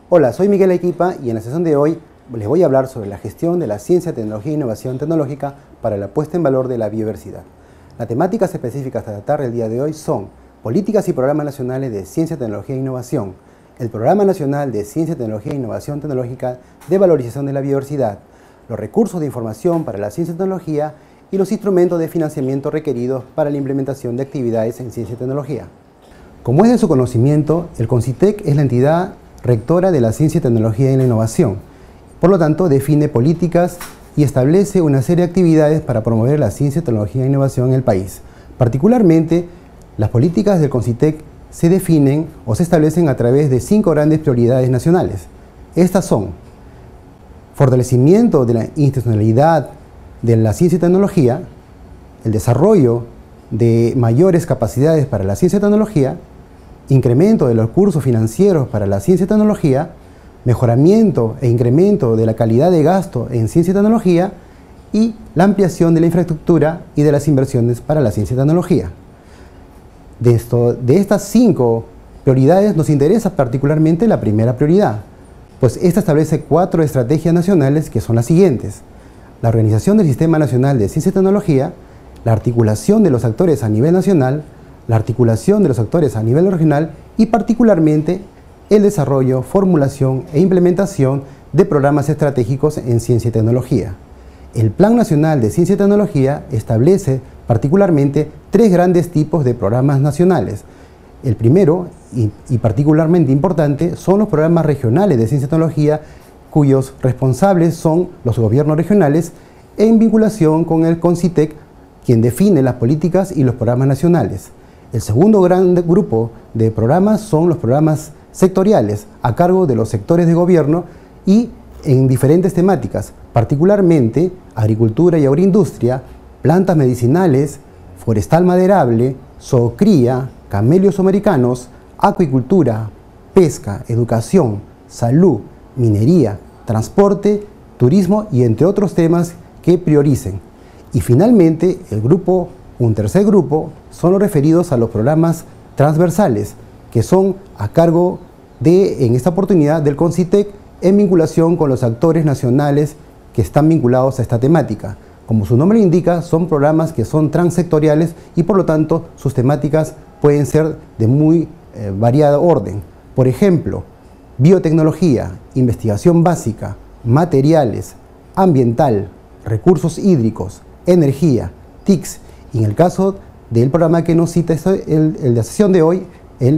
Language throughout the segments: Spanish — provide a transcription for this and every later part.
Hola, soy Miguel Arequipa y en la sesión de hoy les voy a hablar sobre la gestión de la ciencia, tecnología e innovación tecnológica para la puesta en valor de la biodiversidad. Las temáticas específicas a tratar el día de hoy son políticas y programas nacionales de ciencia, tecnología e innovación, el Programa Nacional de Ciencia, Tecnología e Innovación Tecnológica de Valorización de la Biodiversidad, los recursos de información para la ciencia y tecnología y los instrumentos de financiamiento requeridos para la implementación de actividades en ciencia y tecnología. Como es de su conocimiento, el CONCITEC es la entidad rectora de la ciencia, tecnología y la innovación. Por lo tanto, define políticas y establece una serie de actividades para promover la ciencia, tecnología e innovación en el país. Particularmente, las políticas del CONCITEC se definen o se establecen a través de 5 grandes prioridades nacionales. Estas son: fortalecimiento de la institucionalidad de la ciencia y tecnología, el desarrollo de mayores capacidades para la ciencia y tecnología, incremento de los recursos financieros para la ciencia y tecnología, mejoramiento e incremento de la calidad de gasto en ciencia y tecnología y la ampliación de la infraestructura y de las inversiones para la ciencia y tecnología. De estas 5 prioridades nos interesa particularmente la primera prioridad, pues esta establece 4 estrategias nacionales que son las siguientes: la organización del Sistema Nacional de Ciencia y Tecnología, la articulación de los actores a nivel nacional, la articulación de los actores a nivel regional y particularmente el desarrollo, formulación e implementación de programas estratégicos en ciencia y tecnología. El Plan Nacional de Ciencia y Tecnología establece particularmente 3 grandes tipos de programas nacionales. El primero, y particularmente importante, son los programas regionales de ciencia y tecnología, cuyos responsables son los gobiernos regionales en vinculación con el CONCITEC, quien define las políticas y los programas nacionales. El segundo gran grupo de programas son los programas sectoriales a cargo de los sectores de gobierno y en diferentes temáticas, particularmente agricultura y agroindustria, plantas medicinales, forestal maderable, zoocría, camelios americanos, acuicultura, pesca, educación, salud, minería, transporte, turismo y entre otros temas que prioricen. Y finalmente, un tercer grupo son los referidos a los programas transversales, que son a cargo en esta oportunidad, del CONCITEC en vinculación con los actores nacionales que están vinculados a esta temática. Como su nombre indica, son programas que son transsectoriales y por lo tanto sus temáticas pueden ser de muy variado orden. Por ejemplo, biotecnología, investigación básica, materiales, ambiental, recursos hídricos, energía, TICs, y en el caso del programa que nos cita el de la sesión de hoy,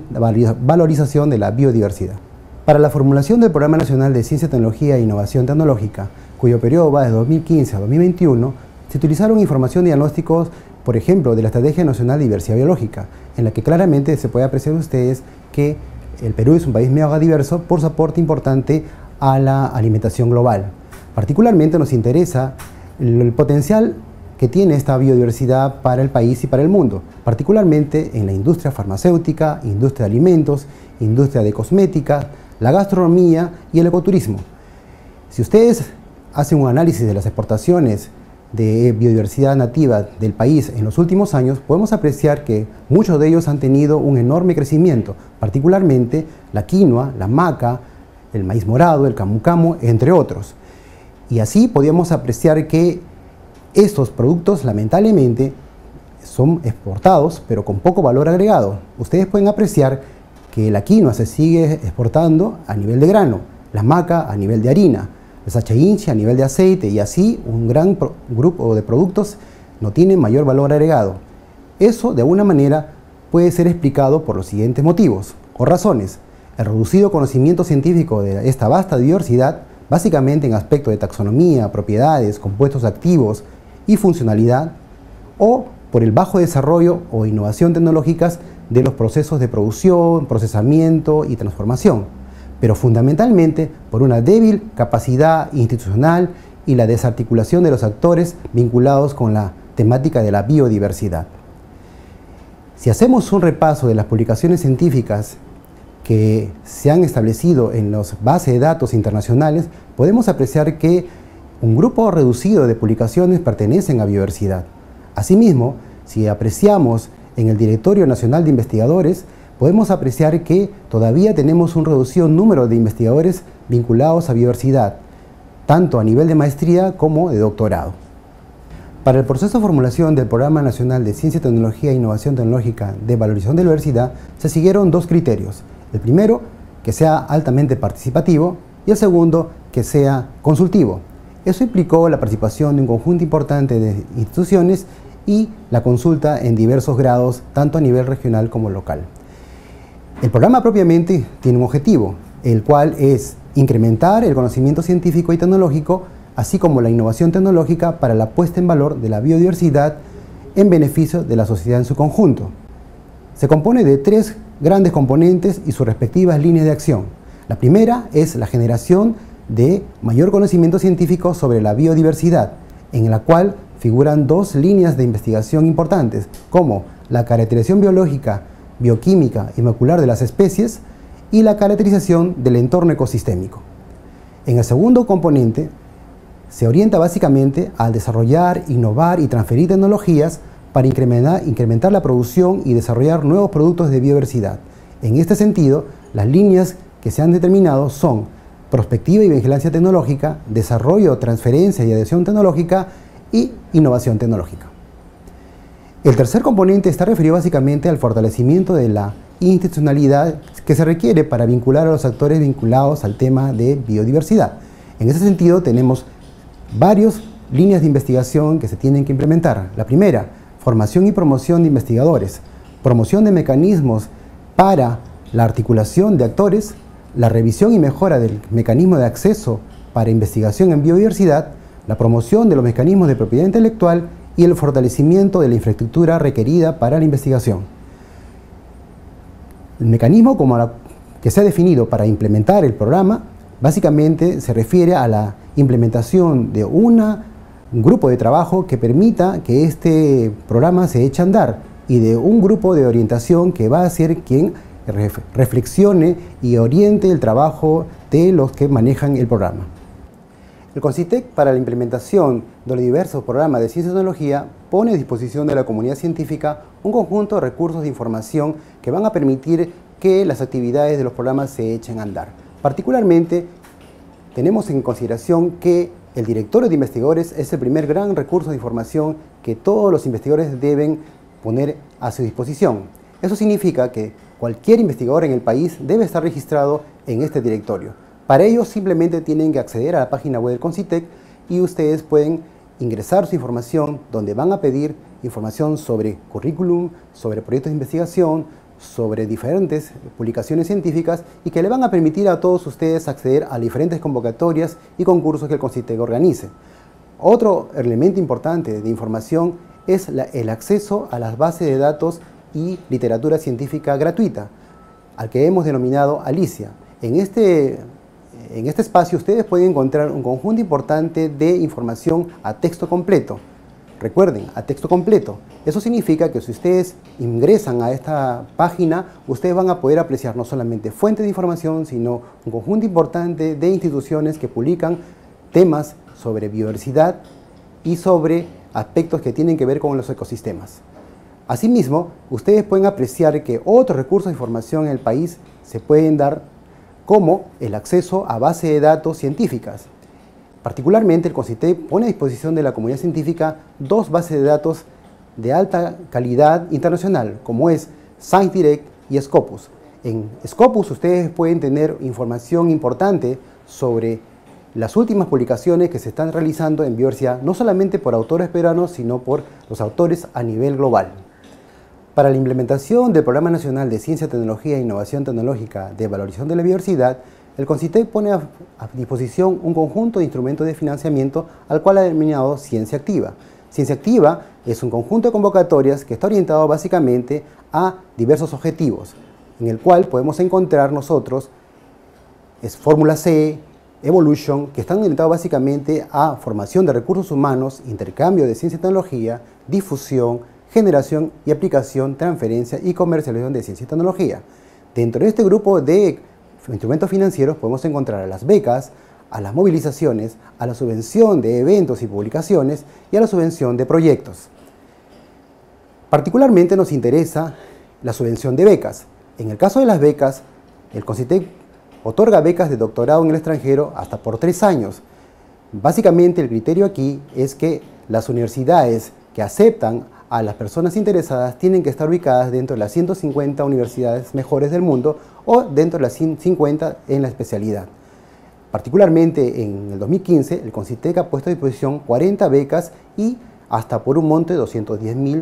la valorización de la biodiversidad. Para la formulación del Programa Nacional de Ciencia, Tecnología e Innovación Tecnológica, cuyo periodo va de 2015 a 2021, se utilizaron información y diagnósticos, por ejemplo, de la Estrategia Nacional de Diversidad Biológica, en la que claramente se puede apreciar ustedes que el Perú es un país megadiverso por su aporte importante a la alimentación global. Particularmente nos interesa el potencial que tiene esta biodiversidad para el país y para el mundo, particularmente en la industria farmacéutica, industria de alimentos, industria de cosmética, la gastronomía y el ecoturismo. Si ustedes hacen un análisis de las exportaciones de biodiversidad nativa del país en los últimos años, podemos apreciar que muchos de ellos han tenido un enorme crecimiento, particularmente la quinoa, la maca, el maíz morado, el camu camu, entre otros. Y así podíamos apreciar que estos productos lamentablemente son exportados, pero con poco valor agregado. Ustedes pueden apreciar que la quinoa se sigue exportando a nivel de grano, la maca a nivel de harina, el sacha inchi a nivel de aceite, y así un gran grupo de productos no tienen mayor valor agregado. Eso de alguna manera puede ser explicado por los siguientes motivos o razones: el reducido conocimiento científico de esta vasta diversidad, básicamente en aspectos de taxonomía, propiedades, compuestos activos y funcionalidad, o por el bajo desarrollo o innovación tecnológicas de los procesos de producción, procesamiento y transformación, pero fundamentalmente por una débil capacidad institucional y la desarticulación de los actores vinculados con la temática de la biodiversidad. Si hacemos un repaso de las publicaciones científicas que se han establecido en las bases de datos internacionales, podemos apreciar que un grupo reducido de publicaciones pertenecen a biodiversidad. Asimismo, si apreciamos en el Directorio Nacional de Investigadores, podemos apreciar que todavía tenemos un reducido número de investigadores vinculados a biodiversidad, tanto a nivel de maestría como de doctorado. Para el proceso de formulación del Programa Nacional de Ciencia, Tecnología e Innovación Tecnológica de Valorización de la Biodiversidad se siguieron dos criterios. El primero, que sea altamente participativo, y el segundo, que sea consultivo. Eso implicó la participación de un conjunto importante de instituciones y la consulta en diversos grados, tanto a nivel regional como local. El programa propiamente tiene un objetivo, el cual es incrementar el conocimiento científico y tecnológico, así como la innovación tecnológica para la puesta en valor de la biodiversidad en beneficio de la sociedad en su conjunto. Se compone de tres grandes componentes y sus respectivas líneas de acción. La primera es la generación de mayor conocimiento científico sobre la biodiversidad, en la cual figuran dos líneas de investigación importantes, como la caracterización biológica, bioquímica y molecular de las especies y la caracterización del entorno ecosistémico. En el segundo componente, se orienta básicamente al desarrollar, innovar y transferir tecnologías para incrementar la producción y desarrollar nuevos productos de biodiversidad. En este sentido, las líneas que se han determinado son prospectiva y vigilancia tecnológica, desarrollo, transferencia y adhesión tecnológica y innovación tecnológica. El tercer componente está referido básicamente al fortalecimiento de la institucionalidad que se requiere para vincular a los actores vinculados al tema de biodiversidad. En ese sentido, tenemos varias líneas de investigación que se tienen que implementar. La primera, formación y promoción de investigadores, promoción de mecanismos para la articulación de actores, la revisión y mejora del mecanismo de acceso para investigación en biodiversidad, la promoción de los mecanismos de propiedad intelectual y el fortalecimiento de la infraestructura requerida para la investigación. El mecanismo que se ha definido para implementar el programa básicamente se refiere a la implementación de un grupo de trabajo que permita que este programa se eche a andar y de un grupo de orientación que va a ser quien reflexione y oriente el trabajo de los que manejan el programa. El CONCITEC, para la implementación de los diversos programas de ciencia y tecnología, pone a disposición de la comunidad científica un conjunto de recursos de información que van a permitir que las actividades de los programas se echen a andar. Particularmente, tenemos en consideración que el directorio de investigadores es el primer gran recurso de información que todos los investigadores deben poner a su disposición. Eso significa que cualquier investigador en el país debe estar registrado en este directorio. Para ello simplemente tienen que acceder a la página web del CONCITEC y ustedes pueden ingresar su información donde van a pedir información sobre currículum, sobre proyectos de investigación, sobre diferentes publicaciones científicas y que le van a permitir a todos ustedes acceder a diferentes convocatorias y concursos que el CONCITEC organice. Otro elemento importante de información es el acceso a las bases de datos y literatura científica gratuita, al que hemos denominado Alicia. En este espacio ustedes pueden encontrar un conjunto importante de información a texto completo. Recuerden, a texto completo. Eso significa que si ustedes ingresan a esta página, ustedes van a poder apreciar no solamente fuentes de información, sino un conjunto importante de instituciones que publican temas sobre biodiversidad y sobre aspectos que tienen que ver con los ecosistemas. Asimismo, ustedes pueden apreciar que otros recursos de información en el país se pueden dar, como el acceso a bases de datos científicas. Particularmente, el CONCITEC pone a disposición de la comunidad científica dos bases de datos de alta calidad internacional, como es ScienceDirect y Scopus. En Scopus ustedes pueden tener información importante sobre las últimas publicaciones que se están realizando en biodiversidad, no solamente por autores peruanos, sino por los autores a nivel global. Para la implementación del Programa Nacional de Ciencia, Tecnología e Innovación Tecnológica de Valorización de la Biodiversidad, el CONCITEC pone a disposición un conjunto de instrumentos de financiamiento al cual ha denominado Ciencia Activa. Ciencia Activa es un conjunto de convocatorias que está orientado básicamente a diversos objetivos, en el cual podemos encontrar nosotros Fórmula C, Evolution, que están orientados básicamente a formación de recursos humanos, intercambio de ciencia y tecnología, difusión, generación y aplicación, transferencia y comercialización de ciencia y tecnología. Dentro de este grupo de instrumentos financieros podemos encontrar a las becas, a las movilizaciones, a la subvención de eventos y publicaciones y a la subvención de proyectos. Particularmente nos interesa la subvención de becas. En el caso de las becas, el CONCITEC otorga becas de doctorado en el extranjero hasta por 3 años. Básicamente el criterio aquí es que las universidades que aceptan a las personas interesadas tienen que estar ubicadas dentro de las 150 universidades mejores del mundo o dentro de las 50 en la especialidad. Particularmente en el 2015, el CONCITEC ha puesto a disposición 40 becas y hasta por un monto de $210.000.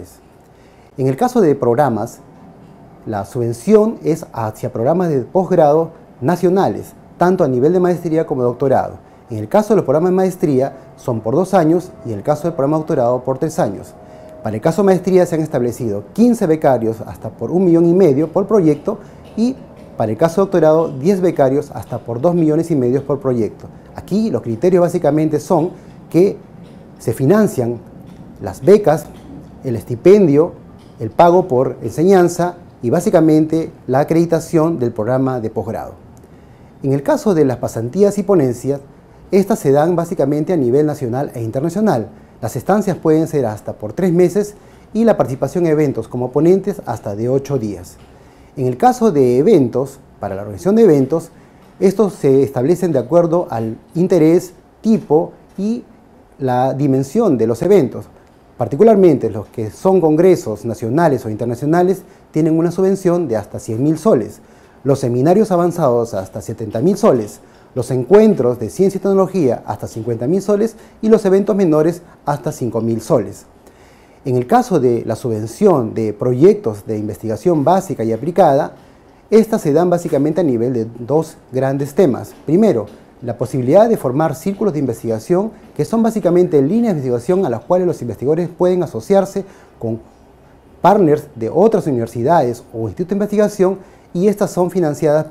En el caso de programas, la subvención es hacia programas de posgrado nacionales, tanto a nivel de maestría como de doctorado. En el caso de los programas de maestría son por 2 años y en el caso del programa de doctorado por 3 años. Para el caso de maestría se han establecido 15 becarios hasta por $1,5 millones por proyecto y para el caso de doctorado 10 becarios hasta por $2,5 millones por proyecto. Aquí los criterios básicamente son que se financian las becas, el estipendio, el pago por enseñanza y básicamente la acreditación del programa de posgrado. En el caso de las pasantías y ponencias, estas se dan básicamente a nivel nacional e internacional. Las estancias pueden ser hasta por 3 meses y la participación en eventos como ponentes hasta de 8 días. En el caso de eventos, para la organización de eventos, estos se establecen de acuerdo al interés, tipo y la dimensión de los eventos. Particularmente los que son congresos nacionales o internacionales tienen una subvención de hasta 100.000 soles, los seminarios avanzados hasta 70.000 soles, los encuentros de ciencia y tecnología hasta 50.000 soles y los eventos menores hasta 5.000 soles. En el caso de la subvención de proyectos de investigación básica y aplicada, estas se dan básicamente a nivel de 2 grandes temas. Primero, la posibilidad de formar círculos de investigación que son básicamente líneas de investigación a las cuales los investigadores pueden asociarse con partners de otras universidades o institutos de investigación y estas son financiadas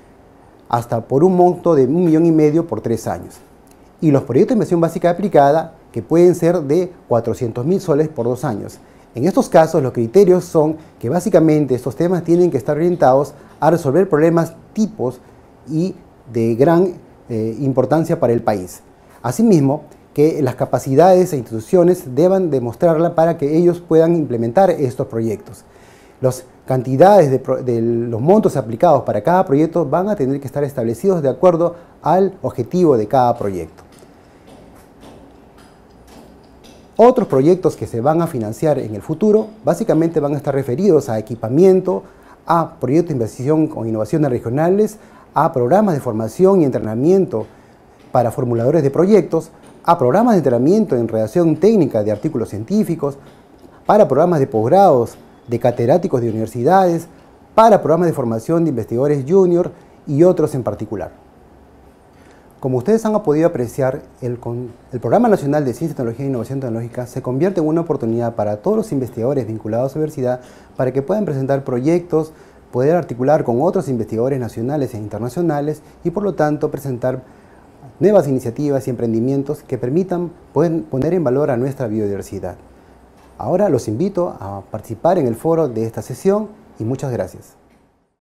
hasta por un monto de $1,5 millones por 3 años. Y los proyectos de investigación básica aplicada que pueden ser de 400.000 soles por 2 años. En estos casos los criterios son que básicamente estos temas tienen que estar orientados a resolver problemas tipos y de gran importancia para el país. Asimismo, que las capacidades e instituciones deban demostrarla para que ellos puedan implementar estos proyectos. Las cantidades de los montos aplicados para cada proyecto van a tener que estar establecidos de acuerdo al objetivo de cada proyecto. Otros proyectos que se van a financiar en el futuro básicamente van a estar referidos a equipamiento, a proyectos de investigación con innovaciones regionales, a programas de formación y entrenamiento para formuladores de proyectos, a programas de entrenamiento en redacción técnica de artículos científicos, para programas de posgrados de catedráticos de universidades, para programas de formación de investigadores junior y otros en particular. Como ustedes han podido apreciar, el Programa Nacional de Ciencia, Tecnología e Innovación Tecnológica se convierte en una oportunidad para todos los investigadores vinculados a la universidad para que puedan presentar proyectos, poder articular con otros investigadores nacionales e internacionales y por lo tanto presentar nuevas iniciativas y emprendimientos que permitan poner en valor a nuestra biodiversidad. Ahora los invito a participar en el foro de esta sesión y muchas gracias.